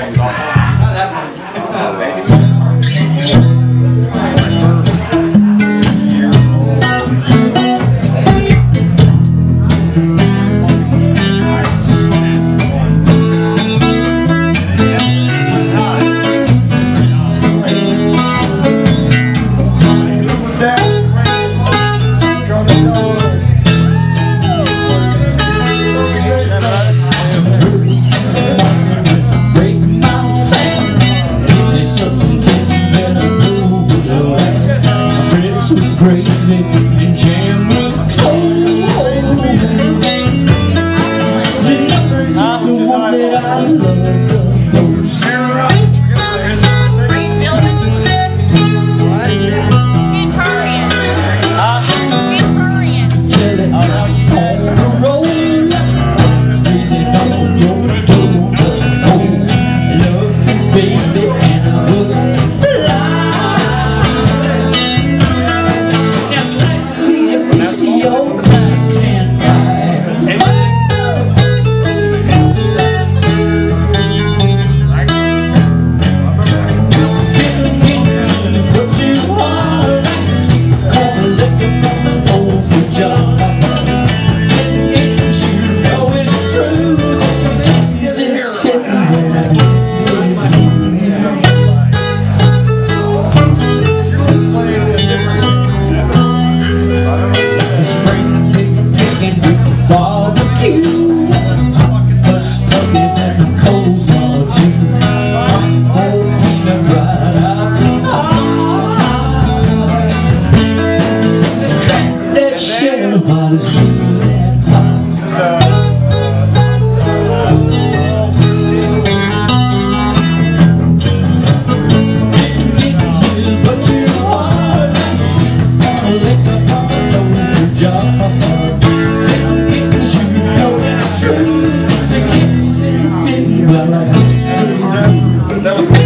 And jam with toast. The one that I love the most. She's hurrying. She's hurrying. Jelly on the road, easy on your door. Oh, love you, baby, and I would lie. Now slice me a piece of your mind can't buy. What is good and hot? Fittin Gittins, what you are, a liquor from an old job. Fittin Gittins, you know it's true. The Gittins is fitting well I get. That was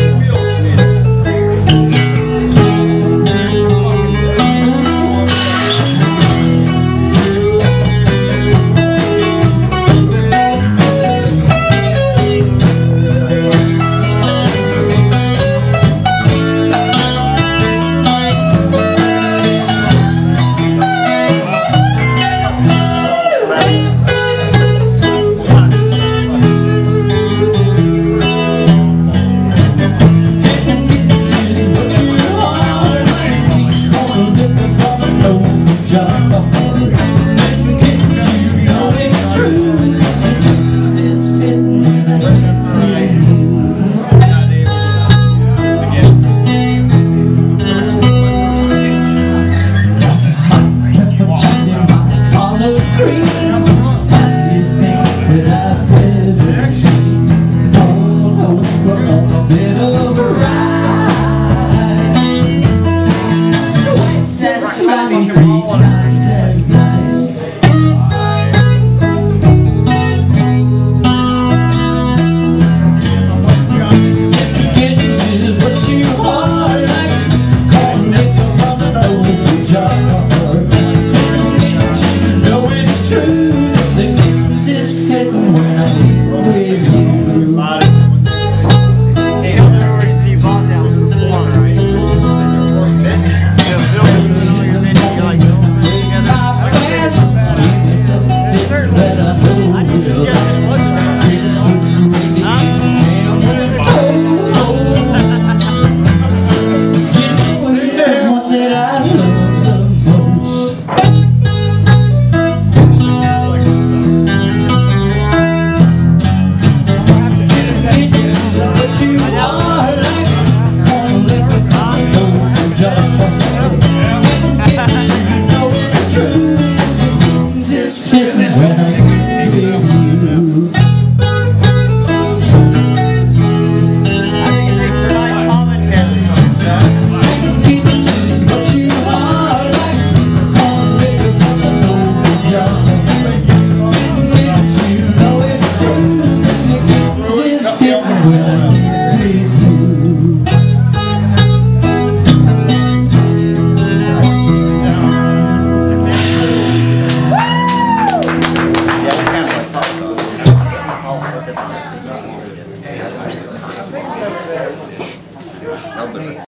Helping.